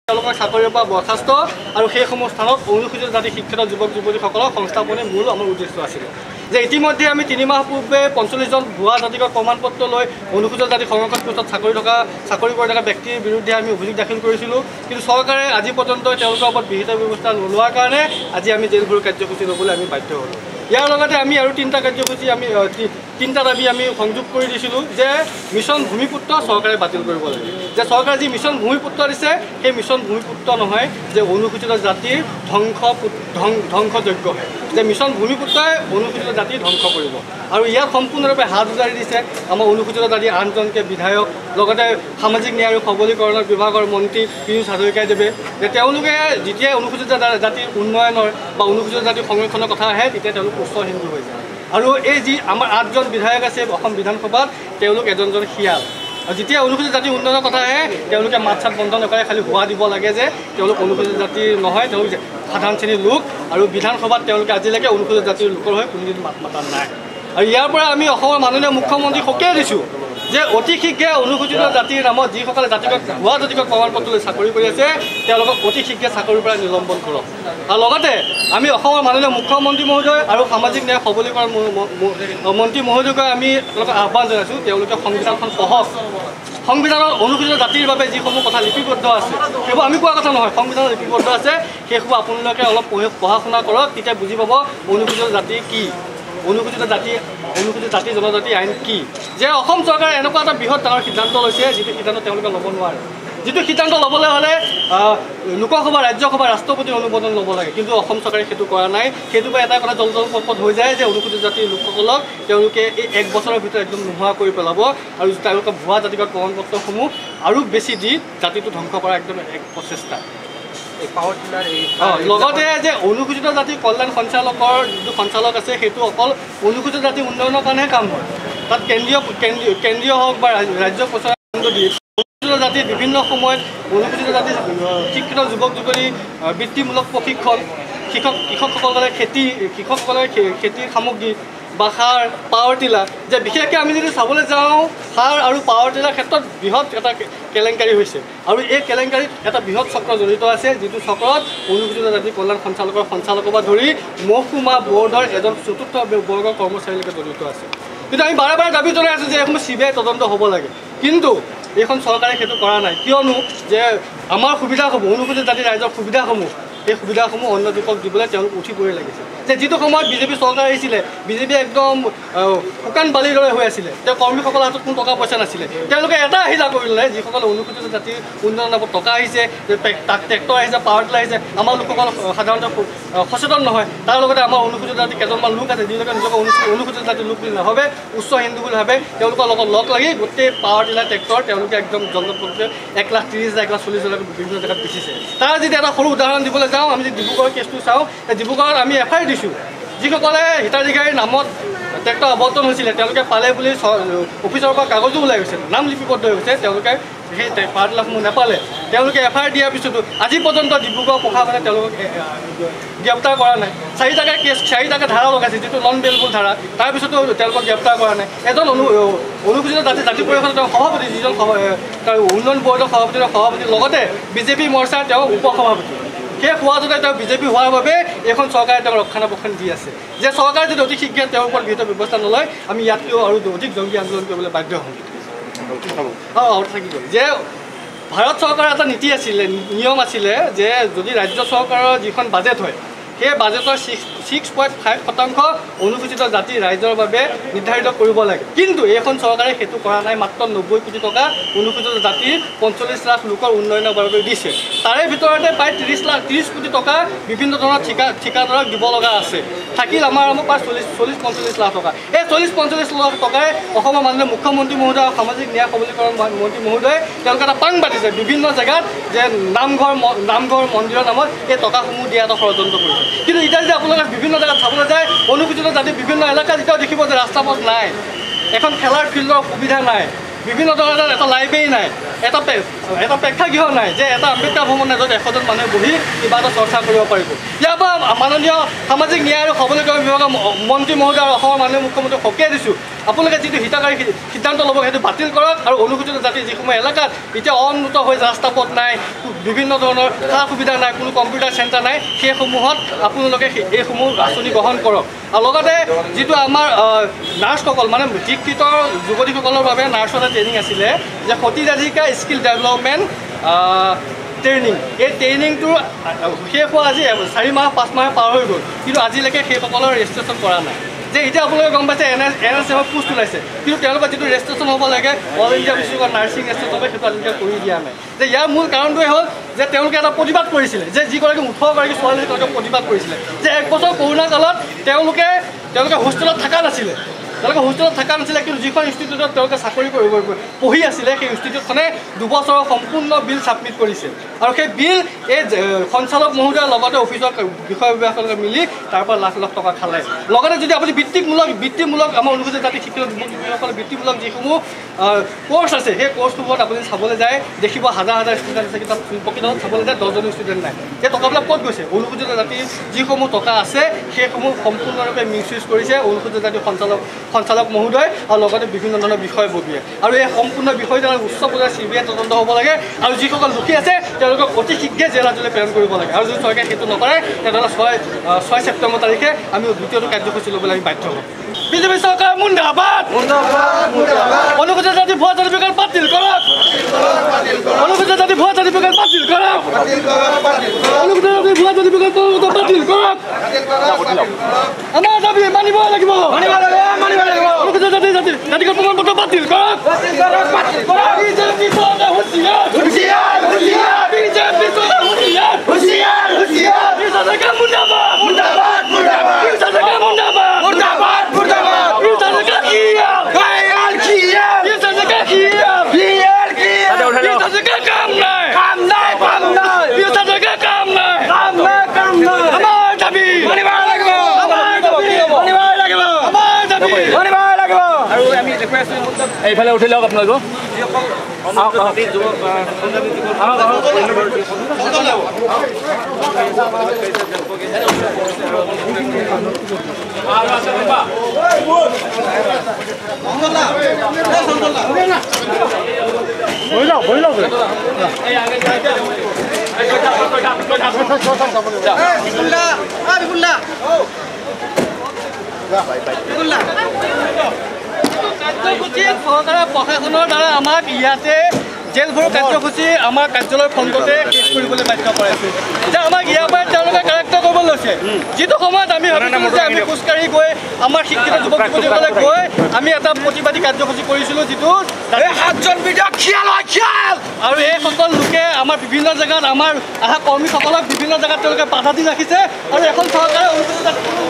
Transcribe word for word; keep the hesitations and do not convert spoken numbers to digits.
তেওঁলোকক চাকৰিৰ পৰা বৰ্খাস্ত আৰু সেইসমূহ স্থানত অনুসূচিত জাতি শিক্ষিত যুৱক যুৱতীসকলক সংস্থাপনে মূল আমাৰ উদ্দেশ্য আছিল যে ইতিমধ্যে আমি তিনিমাহ পূৰ্বে পঞ্চল্লিছজন ভুৱা জাতিগত প্ৰমাণপত্ৰ লৈ অনুসূচিত জাতি সংৰক্ষণ পোষ্টত চাকৰি থকা চাকৰি কৰি থকা ব্যক্তিৰ বিৰুদ্ধে আমি অভিযোগ দাখিল কৰিছিলোঁ কিন্তু চৰকাৰে আজি পৰ্যন্ত তেওঁলোকৰ ওপৰত বিহিত ব্যৱস্থা নোলোৱাৰ কাৰণে আজি আমি জেলভৰ্তি কাৰ্যসূচী ল'বলৈ আমি বাধ্য হ'লোঁ ইয়াৰ লগতে আমি আৰু তিনিটা কাৰ্যসূচী আমি তিনিটা দাবী আমি সংযোগ কৰি দিছিলোঁ যে মিছন ভূমিপুত্ৰ চৰকাৰে বাতিল কৰিব লাগে যে চৰকাৰে যি মিছন ভূমিপুত্ৰ দিছে সেই মিছন ভূমিপুত্ৰ নহয় যে অনুসূচিত জাতিৰ ধ্বংস ধ্বংসযোগ্য হয় যে মিছন ভূমিপুত্ৰই অনুসূচিত জাতি ধ্বংস কৰিব আৰু ইয়াক সম্পূৰ্ণৰূপে হাত উজাৰি দিছে আমাৰ অনুসূচিত জাতিৰ আনজনকে বিধায়ক লগতে সামাজিক ন্যায় আৰু সবলীকৰণৰ বিভাগৰ মন্ত্ৰী পীয়ুষ হাজৰিকাদেৱে যে তেওঁলোকে যেতিয়াই অনুসূচিত জাতিৰ উন্নয়নৰ বা অনুসূচিত জাতিৰ সংৰক্ষণৰ কথা আহে তেতিয়া তেওঁলোক উচ্চ হিন্দু হৈ যায় আৰু এই যি আমাৰ আঠজন বিধায়ক আছে অসম বিধানসভাত তেওঁলোক এজনজন শিয়াল আৰু যেতিয়া অনুসূচিত জাতিৰ উন্নয়নৰ কথা আহে তেওঁলোকে মাত চাত বন্ধ নকৰে খালি হোৱা দিব লাগে যে তেওঁলোক অনুসূচিত জাতিৰ নহয় তেওঁলোক সাধাৰণ শ্ৰেণীৰ লোক আৰু বিধানসভাত তেওঁলোকে আজিলৈকে অনুসূচিত জাতিৰ লোকৰ হৈ কোনোদিন মাত মাতা নাই আৰু ইয়াৰ পৰা আমি অসমৰ মাননীয় মুখ্যমন্ত্ৰীক সকীয়াই দিছোঁ যে অতি শীঘ্ৰে অনুসূচিত জাতিৰ নামত যিসকলে জাতিগত ভুৱা জাতিগত প্ৰমাণপত্ৰ লৈ চাকৰি কৰি আছে তেওঁলোকক অতি শীঘ্ৰে চাকৰিৰ পৰা নিলম্বন কৰক আৰু লগতে আমি অসমৰ মাননীয় মুখ্যমন্ত্ৰী মহোদয় আৰু সামাজিক ন্যায় সবলীকৰণ মন্ত্ৰী মহোদয়ক আমি তেওঁলোকক আহ্বান জনাইছোঁ তেওঁলোকে সংবিধানখন পঢ়ক সংবিধানৰ অনুসূচিত জাতিৰ বাবে যিসমূহ কথা লিপিবদ্ধ আছে সেইবোৰ আমি কোৱা কথা নহয় সংবিধানত লিপিবদ্ধ আছে সেইসমূহ আপোনালোকে অলপ পঢ়া শুনা কৰক তেতিয়া বুজি পাব অনুসূচিত জাতি কি অনুসূচিত জাতি অনুসূচিত জাতি জনজাতি আইন কি যে অসম চৰকাৰে এনেকুৱা এটা বৃহৎ ডাঙৰ সিদ্ধান্ত লৈছে যিটো সিদ্ধান্ত তেওঁলোকে ল'ব নোৱাৰে যিটো সিদ্ধান্ত ল'বলৈ হ'লে লোকসভা ৰাজ্যসভা ৰাষ্ট্ৰপতিৰ অনুমোদন ল'ব লাগে কিন্তু অসম চৰকাৰে সেইটো কৰা নাই সেইটো পৰা এটা কথা জল জল পথ হৈ যায় যে অনুসূচিত জাতিৰ লোকসকলক তেওঁলোকে এই এক বছৰৰ ভিতৰত একদম নোহোৱা কৰি পেলাব আৰু তেওঁলোকে ভুৱা জাতিগত প্ৰমাণপত্ৰসমূহ আৰু বেছি দি জাতিটো ধ্বংস কৰা একদম এক প্ৰচেষ্টা লগতে যে অনুসূচিত জাতি কল্যাণ সঞ্চালকৰ যিটো সঞ্চালক আছে সেইটো অকল অনুসূচিত জাতি উন্নয়নৰ কাৰণেহে কাম হয় তাত কেন্দ্ৰীয় কেন্দ্ৰীয় কেন্দ্ৰীয় হওক বা ৰাজ্য প্ৰচাৰ দিয়ে অনুসূচিত জাতিৰ বিভিন্ন সময়ত অনুসূচিত জাতিৰ শিক্ষিত যুৱক যুৱতী বৃত্তিমূলক প্ৰশিক্ষণ কৃষক কৃষকসকলে খেতি কৃষকসকলে খেতিৰ সামগ্ৰী বা সাৰ পাৱাৰ টিলাৰ যে বিশেষকৈ আমি যদি চাবলৈ যাওঁ সাৰ আৰু পাৱাৰ টিলাৰ ক্ষেত্ৰত বৃহৎ এটা কেলেংকাৰী হৈছে আৰু এই কেলেংকাৰীত এটা বৃহৎ চক্ৰ জড়িত আছে যিটো চক্ৰত অনুসূচিত জাতি কল্যাণ সঞ্চালকৰ সঞ্চালকৰ পৰা ধৰি মহকুমা বৰ্ডৰ এজন চতুৰ্থ বৰ্গৰ কৰ্মচাৰীলৈকে জড়িত আছে কিন্তু আমি বাৰে বাৰে দাবী জনাই আছোঁ যে এইসমূহ চি বি আই তদন্ত হ'ব লাগে কিন্তু এইখন চৰকাৰে সেইটো কৰা নাই কিয়নো যে আমাৰ সুবিধা হ'ব অনুসূচিত জাতি ৰাইজৰ সুবিধাসমূহ এই সুবিধাসমূহ অন্য লোকক দিবলৈ তেওঁলোক উঠি পৰি লাগিছে যে যিটো সময়ত বিজেপি চৰকাৰ আহিছিলে বিজেপি একদম শুকান বালিৰ দৰে হৈ আছিলে তেওঁ কৰ্মীসকলৰ হাতত কোনো টকা পইচা নাছিলে তেওঁলোকে এটা আহিলা কৰিলে যিসকলে অনুসূচিত জাতিৰ উন্নয়নৰ নামত টকা আহিছে ট্ৰেক্টৰ আহিছে পাৱাৰ টিলাৰ আহিছে আমাৰ লোকসকল সাধাৰণতে সচেতন নহয় তাৰ লগতে আমাৰ অনুসূচিত জাতি কেইজনমান লোক আছে যিলোকে নিজকে অনুসূচিত জাতিৰ লোক বুলি নাভাবে উচ্চ হিন্দু বুলি ভাবে তেওঁলোকৰ লগত লগ লাগি গোটেই পাৱাৰ টিলাৰ ট্ৰেক্টৰ তেওঁলোকে একদম জনপ্ৰতি এক লাখ ত্ৰিছ হাজাৰ এক লাখ চল্লিছ হাজাৰ বিভিন্ন জেগাত বেচিছে তাৰ যদি এটা সৰু উদাহৰণ দিবলৈ যাওঁ আমি যদি ডিব্ৰুগড়ৰ কেছটো চাওঁ ডিব্ৰুগড়ত আমি এফ আই আৰ দিছোঁ যিসকলে হিতাধিকাৰীৰ নামত ট্ৰেক্টৰ আৱৰ্তন হৈছিলে তেওঁলোকে পালে বুলি অফিচৰ পৰা কাগজো ওলাই গৈছে নাম লিপিবদ্ধ হৈ গৈছে তেওঁলোকে সেই পাৱাৰ টিলাৰসমূহ নাপালে তেওঁলোকে এফ আই আৰ দিয়াৰ পিছতো আজি পৰ্যন্ত ডিব্ৰুগড় প্ৰশাসনে তেওঁলোকক গ্ৰেপ্তাৰ কৰা নাই চাৰিটাকৈ কেছ চাৰিটাকৈ ধাৰা লগাইছে যিটো নন বেলবুল ধাৰা তাৰপিছতো তেওঁলোকক গ্ৰেপ্তাৰ কৰা নাই এজন অনু অনুসূচিত জাতি জাতি পৰিষদৰ তেওঁ সভাপতি যিজন তাৰ উন্নয়ন বৰ্ডৰ সভাপতি সভাপতিৰ লগতে বিজেপি মৰ্চাৰ তেওঁ উপ সভাপতি সেই হোৱাটোতে তেওঁ বিজেপি হোৱাৰ বাবে এইখন চৰকাৰে তেওঁক ৰক্ষণাবেক্ষণ দি আছে যে চৰকাৰে যদি অতি শীঘ্ৰে তেওঁৰ ওপৰত বিহিত ব্যৱস্থা নলয় আমি ইয়াতকৈও আৰু অধিক জংগী আন্দোলন কৰিবলৈ বাধ্য হ'ম অঁ আৰু থাকি গ'ল যে ভাৰত চৰকাৰৰ এটা নীতি আছিলে নিয়ম আছিলে যে যদি ৰাজ্য চৰকাৰৰ যিখন বাজেট হয় সেই বাজেটৰ ছিক্স ছিক্স পইণ্ট ফাইভ শতাংশ অনুসূচিত জাতি ৰাইজৰ বাবে নিৰ্ধাৰিত কৰিব লাগে কিন্তু এইখন চৰকাৰে সেইটো কৰা নাই মাত্ৰ নব্বৈ কোটি টকা অনুসূচিত জাতিৰ পঞ্চল্লিছ লাখ লোকৰ উন্নয়নৰ বাবে দিছে তাৰে ভিতৰতে প্ৰায় ত্ৰিছ লাখ ত্ৰিছ কোটি টকা বিভিন্ন ধৰণৰ ঠিকা ঠিকাদাৰক দিব লগা আছে থাকিল আমাৰ আমাৰ প্ৰায় চল্লিছ চল্লিছ পঞ্চল্লিছ লাখ টকা এই চল্লিছ পঞ্চল্লিছ লাখ টকাই অসমৰ মাননীয় মুখ্যমন্ত্ৰী মহোদয় আৰু সামাজিক ন্যায় সবলীকৰণ মন্ত্ৰী মহোদয়ে তেওঁলোকে এটা পাং পাতিছে বিভিন্ন জেগাত যে নামঘৰ নামঘৰ মন্দিৰৰ নামত এই টকাসমূহ দিয়া এটা ষড়যন্ত্ৰ কৰিছে কিন্তু এতিয়া যদি আপোনালোকে বিভিন্ন জেগাত চাবলৈ যায় অনুসূচিত জাতি বিভিন্ন এলেকাত এতিয়াও দেখিব যে ৰাস্তা পথ নাই এখন খেলাৰ ফিল্ডৰ সুবিধা নাই বিভিন্ন ধৰণৰ এটা লাইব্ৰেৰী নাই এটা এটা প্ৰেক্ষাগৃহ নাই যে এটা আম্বেদকাৰ ভৱন নাই য'ত এশজন মানুহে বহি কিবা এটা চৰ্চা কৰিব পাৰিব ইয়াৰ পৰা মাননীয় সামাজিক ন্যায় আৰু সবলীকৰণ বিভাগৰ মন্ত্ৰী মহোদয় আৰু অসমৰ মাননীয় মুখ্যমন্ত্ৰীক সকীয়াই দিছোঁ আপোনালোকে যিটো হিতাকাৰী সিদ্ধান্ত ল'ব সেইটো বাতিল কৰক আৰু অনুসূচিত জাতিৰ যিসমূহ এলেকাত এতিয়া অন্নত হৈ ৰাস্তা পথ নাই, বিভিন্ন ধৰণৰ সা সুবিধা নাই, কোনো কম্পিউটাৰ চেণ্টাৰ নাই, সেইসমূহত আপোনালোকে এইসমূহ আঁচনি গ্ৰহণ কৰক। আৰু লগতে যিটো আমাৰ নাৰ্ছসকল মানে শিক্ষিত যুৱতীসকলৰ বাবে নাৰ্ছৰ এটা ট্ৰেইনিং আছিলে যে সতীৰাধিকা স্কিল ডেভেলপমেণ্ট ট্ৰেইনিং, এই ট্ৰেইনিংটো শেষ হোৱা আজি চাৰি মাহ পাঁচ মাহ পাৰ হৈ গ'ল, কিন্তু আজিলৈকে সেইসকলৰ ৰেজিষ্ট্ৰেশ্যন কৰা নাই। যে এতিয়া আপোনালোকে গম পাইছে এন এছ এন এছ এফৰ পোষ্ট ওলাইছে, কিন্তু তেওঁলোকৰ যিটো ৰেজিষ্ট্ৰেশ্যন হ'ব লাগে অল ইণ্ডিয়া বিশ্ববিদ্যালয় নাৰ্ছিং ৰেজিষ্ট্ৰেশ্যন হ'ব সেইটো আজিলৈকে কৰি দিয়া নাই। যে ইয়াৰ মূল কাৰণটোৱে হ'ল যে তেওঁলোকে এটা প্ৰতিবাদ কৰিছিলে, যে যিগৰাকী ওঠৰগৰাকী ছোৱালী তেওঁলোকে প্ৰতিবাদ কৰিছিলে যে এক বছৰ কৰোণা কালত তেওঁলোকে তেওঁলোকে হোষ্টেলত থকা নাছিলে, তেওঁলোকে হোষ্টেলত থকা নাছিলে, কিন্তু যিখন ইনষ্টিটিউটত তেওঁলোকে চাকৰি কৰিব পঢ়ি আছিলে সেই ইনষ্টিটিউটখনে দুবছৰৰ সম্পূৰ্ণ বিল ছাবমিট কৰিছে আৰু সেই বিল এই সঞ্চালক মহোদয়ৰ লগতে অফিচৰ বিষয় বিভাগসকলে মিলি তাৰ পৰা লাখ লাখ টকা খালে। লগতে যদি আপুনি বৃত্তিমূলক বৃত্তিমূলক আমাৰ অনুসূচিত জাতি শিক্ষিত যুৱকসকলে বৃত্তিমূলক যিসমূহ কোৰ্চ আছে সেই কোৰ্চসমূহত আপুনি চাবলৈ যায় দেখিব হাজাৰ হাজাৰ ষ্টুডেণ্ট আছে, কিন্তু প্ৰকৃতত চাবলৈ যায় দহজনী ষ্টুডেণ্ট নাই। সেই টকাবিলাক ক'ত গৈছে? অনুসূচিত জাতিৰ যিসমূহ টকা আছে সেইসমূহ সম্পূৰ্ণৰূপে মিছ ইউজ কৰিছে অনুসূচিত জাতিৰ সঞ্চালক সঞ্চালক মহোদয় আৰু লগতে বিভিন্ন ধৰণৰ বিষয়ববীয়ে। আৰু এই সম্পূৰ্ণ বিষয় তেওঁলোকে উচ্চ পৰ্যায়ৰ চি বি আই তদন্ত হ'ব লাগে আৰু যিসকল দোষী আছে তেওঁলোকক অতি শীঘ্ৰে জেলাজলৈ প্ৰেৰণ কৰিব লাগে। আৰু যদি চৰকাৰে সেইটো নকৰে তেনেহ'লে ছয় ছয় ছেপ্টেম্বৰ তাৰিখে আমি দ্বিতীয়টো কাৰ্যসূচী ল'বলৈ আমি বাধ্য হ'ম। বিজেপি চৰকাৰ মুন্দাবাদ, অনুসূচিত জাতি ভুৱা চাৰ্টিফিকেট বাতিল কৰক, অনুসূচিত জাতি ভুৱা চাৰ্টিফিকেট বাতিল কৰক, অনুসূচিত জাতি ভুৱা চাৰ্টিফিকেট বাতিল কৰক। আমাৰ দাবী মানিব লাগিব, অনুসূচিত জাতি জাতি জাতিগত প্ৰমাণপত্ৰ বাতিল কৰক। বিজেপি চৰকাৰ হুঁচিয়াৰ, হুঁচিয়াৰ, হুঁচিয়াৰ, বিজেপি চৰকাৰ হুঁচিয়াৰ, হুঁচিয়াৰ, হুঁচিয়াৰ, বিজেপি মুন্দাবাদ, মুন্দাবাদ, মুন্দাবাদ, বিজেপি মুন্দাবাদ, মুন্দাবাদ, মুন্দাবাদ, বিজেপি কিয়া, গায়াল কিয়া, বিজেপি কিয়া, বিয়াল কিয়া, বিজেপি কাম নাই, কাম নাই, কাম নাই, বিজেপি কাম নাই, কাম নাই, কাম নাই। আমাৰ দাবী মানিব লাগিব, আমাৰ দাবী মানিব লাগিব, আমাৰ দাবী মানিব লাগিব। আৰু আমি দেখুৱাই আছোঁ এইফালে উঠি লওক আপোনালোক কাৰ্যসূচী চৰকাৰৰ প্ৰশাসনৰ দ্বাৰা আমাক ইয়াতে জেল ভৰো কাৰ্যসূচী আমাৰ কাৰ্যালয় ফ্ৰণ্টতে শেষ কৰিবলৈ বাধ্য কৰাইছোঁ। যে আমাক ইয়াৰ পৰা তেওঁলোকে কাৰেক্টাৰ কৰিব লৈছে, যিটো সময়ত আমি ভাবিছিলোঁ যে আমি খোজকাঢ়ি গৈ আমাৰ শিক্ষিত যুৱক যুৱতীসকলে গৈ আমি এটা প্ৰতিবাদী কাৰ্যসূচী কৰিছিলোঁ, যিটো সাতজন বিধায়ক খিয়াল হয় খিয়াল আৰু এইসকল লোকে আমাৰ বিভিন্ন জেগাত আমাৰ অহা কৰ্মীসকলক বিভিন্ন জেগাত তেওঁলোকে বাধা দি ৰাখিছে আৰু এখন চৰকাৰে অনুসূচিত